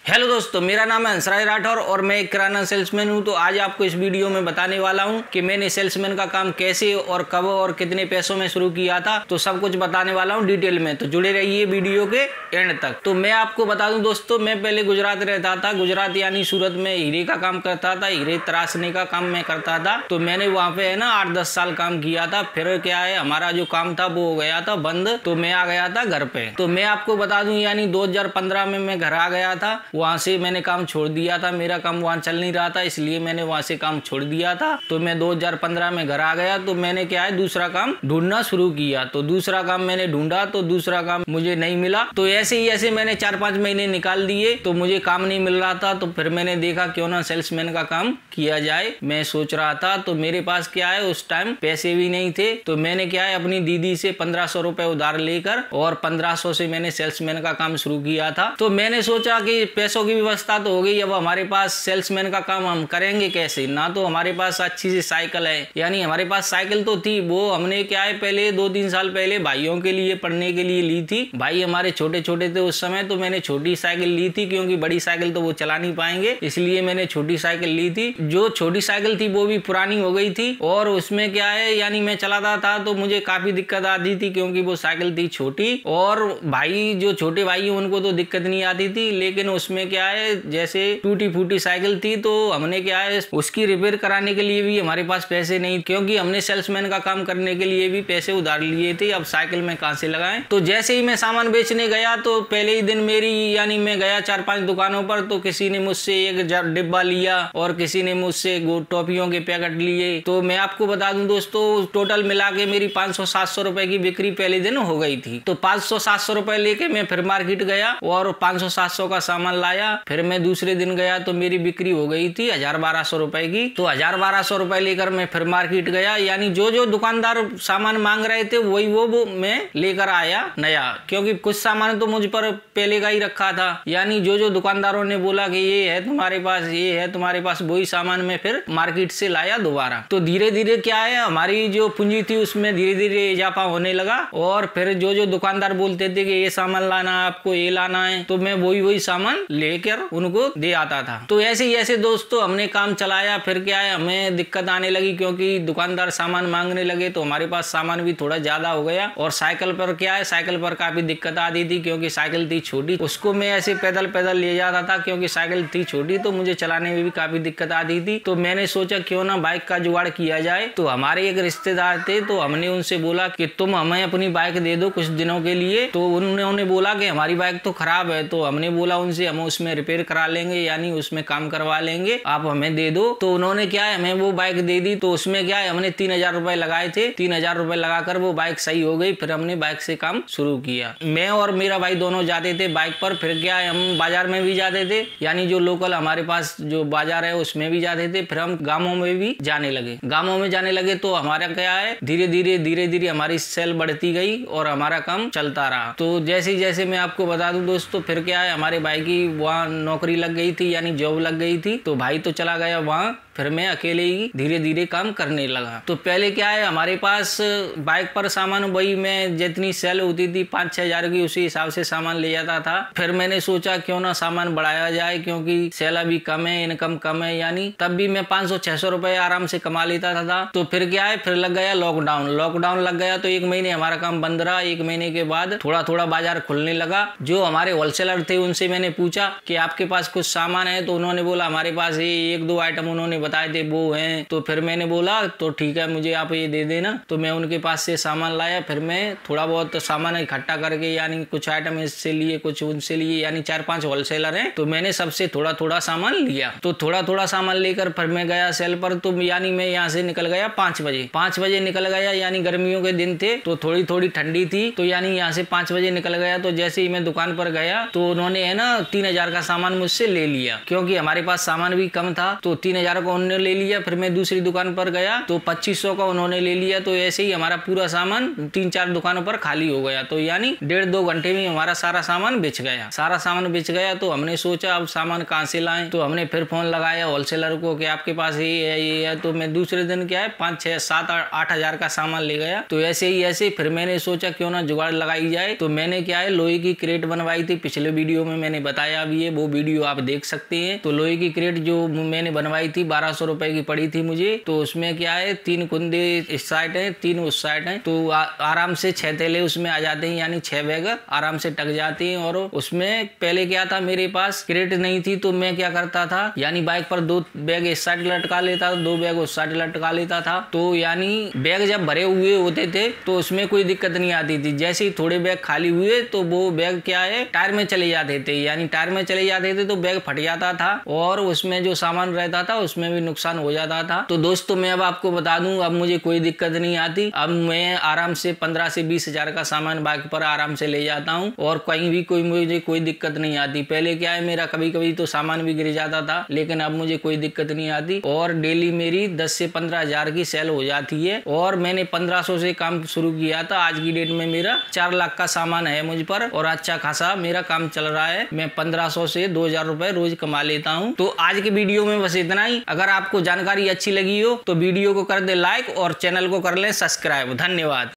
Hello दोस्तों, मेरा नाम है हंसराज राठौर और मैं एक किराना सेल्समैन हूं। तो आज आपको इस वीडियो में बताने वाला हूं कि मैंने सेल्समैन का काम कैसे और कब और कितने पैसों में शुरू किया था। तो सब कुछ बताने वाला हूं डिटेल में, तो जुड़े रहिए वीडियो के एंड तक। तो मैं आपको बता दूं दोस्तों, मैं पहले गुजरात रहता था। गुजरात यानी सूरत में हीरे का काम करता था, हीरे तराशने का काम मैं करता था। तो मैंने वहाँ पे है ना 8-10 साल काम किया था। फिर क्या है, हमारा जो काम था वो हो गया था बंद, तो मैं आ गया था घर पे। तो मैं आपको बता दूं यानी 2015 में मैं घर आ गया था। वहां से मैंने काम छोड़ दिया था, मेरा काम वहां चल नहीं रहा था, इसलिए मैंने वहां से काम छोड़ दिया था। तो मैं 2015 में घर आ गया। तो मैंने क्या है दूसरा काम ढूंढना शुरू किया। तो दूसरा काम मैंने ढूंढा, तो दूसरा काम मुझे नहीं मिला। तो ऐसे ही ऐसे मैंने 4-5 महीने निकाल दिए, तो मुझे काम नहीं मिल रहा था। तो फिर मैंने देखा क्यों ना सेल्समैन का काम किया जाए, मैं सोच रहा था। तो मेरे पास क्या है उस टाइम पैसे भी नहीं थे। तो मैंने क्या है अपनी दीदी से 1500 रुपए उधार लेकर और 1500 से मैंने सेल्समैन का काम शुरू किया था। तो मैंने सोचा कि पैसों की व्यवस्था तो हो गई, अब हमारे पास सेल्समैन का काम हम करेंगे कैसे। ना तो हमारे पास अच्छी सी साइकिल है, यानी हमारे पास साइकिल तो थी, वो हमने क्या है पहले 2-3 साल पहले भाइयों के लिए पढ़ने के लिए ली थी। भाई हमारे छोटे छोटे थे उस समय, तो मैंने छोटी साइकिल ली थी, क्योंकि बड़ी साइकिल तो वो चला नहीं पाएंगे, इसलिए मैंने छोटी साइकिल ली थी। जो छोटी साइकिल थी वो भी पुरानी हो गई थी, और उसमें क्या है यानी मैं चलाता था तो मुझे काफी दिक्कत आती थी, क्योंकि वो साइकिल थी छोटी। और भाई जो छोटे भाई हैं उनको तो दिक्कत नहीं आती थी, लेकिन उसमें क्या है जैसे टूटी फूटी साइकिल थी, तो हमने क्या है उसकी रिपेयर कराने के लिए भी हमारे पास पैसे नहीं, क्योंकि हमने सेल्समैन का काम करने के लिए भी पैसे उधार लिए थे। अब साइकिल में कहां से लगाएं। तो जैसे ही मैं सामान बेचने गया, तो पहले ही दिन मेरी यानी मैं गया 4-5 दुकानों पर, तो किसी ने मुझसे एक डिब्बा लिया और किसी ने मुझसे टॉफियों के पैकेट लिए। तो मैं आपको बता दूं दोस्तों, टोटल मिला के मेरी 500-700 रुपए की बिक्री पहले दिन हो गई थी। तो 500-700 रुपए लेके मैं फिर मार्केट गया और 500-700 का सामान लाया। फिर मैं दूसरे दिन गया तो मेरी बिक्री हो गई थी 1000-1200 रुपए की। तो 1000-1200 रुपए लेकर मैं फिर मार्केट गया, यानी जो जो दुकानदार सामान मांग रहे थे वही वो मैं लेकर आया नया, क्योंकि कुछ सामान तो मुझ पर पहले का ही रखा था। यानी जो जो दुकानदारों ने बोला कि ये है तुम्हारे पास, ये है तुम्हारे पास, वही सामान मैं फिर मार्केट से लाया दोबारा। तो धीरे धीरे क्या है हमारी जो पूंजी थी उसमें धीरे धीरे इजाफा होने लगा। और फिर जो जो दुकानदार बोलते थे कि ये सामान लाना है, आपको ये लाना है, तो मैं वही सामान लेकर उनको दे आता था। तो ऐसे ही ऐसे दोस्तों हमने काम चलाया। फिर क्या है हमें दिक्कत आने लगी, क्योंकि दुकानदार सामान मांगने लगे, तो हमारे पास सामान भी थोड़ा ज्यादा हो गया। और साइकिल पर क्या है, साइकिल पर काफी दिक्कत आती थी, क्योंकि साइकिल थी छोटी, उसको मैं ऐसे पैदल पैदल ले जाता था, क्योंकि साइकिल थी छोटी, तो मुझे चलाने में भी काफी दिक्कत आती थी। तो मैंने सोचा क्यों ना बाइक का जुगाड़ किया जाए। तो हमारे एक रिश्तेदार थे, तो हमने उनसे बोला कि तुम हमें अपनी बाइक दे दो कुछ दिनों के लिए। तो उन्होंने बोला कि हमारी बाइक तो खराब है। तो हमने बोला उनसे हम उसमें रिपेयर करा लेंगे, यानी उसमें काम करवा लेंगे, आप हमें दे दो। तो उन्होंने क्या है हमें वो बाइक दे दी। तो उसमें क्या है हमने 3000 रुपए लगाए थे, 3000 रुपए लगाकर वो बाइक सही हो गई। फिर हमने बाइक से काम शुरू किया। मैं और मेरा भाई दोनों जाते थे बाइक पर। फिर क्या है हम बाजार में भी जाते थे, यानी जो लोकल हमारे पास जो बाजार है उसमें भी जाते थे। फिर हम गाँवों में भी जाने लगे। गाँवों में जाने लगे तो हमारा क्या है धीरे धीरे हमारी सेल बढ़ती गई और हमारा काम चलता रहा। तो जैसे जैसे मैं आपको बता दूं दोस्तों, फिर क्या है हमारे भाई की वहाँ नौकरी लग गई थी, यानी जॉब लग गई थी। तो भाई तो चला गया वहाँ, फिर मैं अकेले ही धीरे धीरे काम करने लगा। तो पहले क्या है हमारे पास बाइक पर सामान वही मैं जितनी सेल होती थी 5-6 हजार की, उसी हिसाब से सामान ले जाता था। फिर मैंने सोचा क्यों ना सामान बढ़ाया जाए, क्योंकि सेल अभी कम है, इनकम कम है, यानी तब भी मैं 500-600 रुपए आराम से कमा लेता था। तो फिर क्या है फिर लग गया लॉकडाउन लग गया। तो 1 महीने हमारा काम बंद रहा। 1 महीने के बाद थोड़ा थोड़ा बाजार खुलने लगा। जो हमारे होलसेलर थे उनसे मैंने पूछा कि आपके पास कुछ सामान है। तो उन्होंने बोला हमारे पास ये 1-2 आइटम उन्होंने बताए थे वो हैं। तो फिर मैंने बोला तो ठीक है मुझे आप ये दे देना। तो मैं उनके पास से सामान लाया। फिर मैं थोड़ा बहुत सामान इकट्ठा करके, यानी कुछ आइटम इससे लिए कुछ उनसे लिए, यानी 4-5 होलसेलर हैं, तो मैंने सबसे थोड़ा थोड़ा सामान लिया। तो थोड़ा थोड़ा सामान लेकर फिर मैं गया सेल पर। तो यानी मैं यहाँ से निकल गया 5 बजे निकल गया, यानी गर्मियों के दिन थे तो थोड़ी थोड़ी ठंडी थी। तो यानी यहाँ से 5 बजे निकल गया। तो जैसे ही मैं दुकान पर गया तो उन्होंने है ना 3000 का सामान मुझसे ले लिया, क्योंकि हमारे पास सामान भी कम था। तो 3000 को उन्होंने ले लिया। फिर मैं दूसरी दुकान पर गया तो 2500 का उन्होंने ले लिया। तो ऐसे ही हमारा पूरा सामान 3-4 दुकानों पर खाली हो गया। तो यानी 1.5-2 घंटे में हमारा सारा सामान बेच गया। सारा सामान बेच गया तो हमने सोचा अब सामान कहाँ से लाएं। तो हमने फिर फोन लगाया होलसेलर को कि आपके पास ये है। तो मैं दूसरे दिन क्या है 5-6-7-8 हजार का सामान ले गया। तो ऐसे फिर मैंने सोचा क्यों ना जुगाड़ लगाई जाए। तो मैंने क्या है लोहे की क्रेट बनवाई थी। पिछले वीडियो में मैंने बताया भी है, वो वीडियो आप देख सकते हैं। तो लोहे की क्रेट जो मैंने बनवाई थी 1200 रुपए की पड़ी थी मुझे। तो उसमें क्या है 3 कुंदे इस साइड है, 3 उस साइड है। तो आराम से 6 थैले उसमें आ जाते हैं, यानी 6 बैग आराम से टक जाते हैं। और उसमें पहले क्या था मेरे पास क्रेट नहीं थी तो मैं क्या करता था, यानी बाइक पर 2 बैग इस साइड लटका लेता था, 2 बैग उस साइड लटका लेता था। तो यानी बैग जब भरे हुए होते थे तो उसमें कोई दिक्कत नहीं आती थी। जैसे ही थोड़े बैग खाली हुए तो वो बैग क्या है टायर में चले जाते थे, यानी टायर में चले जाते थे तो बैग फट जाता था और उसमें जो सामान रहता था उसमें भी नुकसान हो जाता था। तो दोस्तों मैं अब आपको बता दूं, अब मुझे कोई दिक्कत नहीं आती। अब मैं आराम से 15 से 20 हजार का सामान बाइक पर आराम से ले जाता हूं और कहीं भी मुझे कोई दिक्कत नहीं आती। पहले क्या है मेरा कभी कभी तो सामान भी गिर जाता था, लेकिन अब मुझे कोई दिक्कत नहीं आती और डेली मेरी 10 से 15 हजार की सेल हो जाती है। और मैंने 1500 से काम शुरू किया था। आज की डेट में मेरा 4 लाख का सामान है मुझ पर और अच्छा खासा मेरा काम चल रहा है। मैं 1500 से 2000 रुपए रोज कमा लेता हूँ। तो आज की वीडियो में बस इतना ही। अगर आपको जानकारी अच्छी लगी हो तो वीडियो को कर दे लाइक और चैनल को कर ले सब्सक्राइब। धन्यवाद।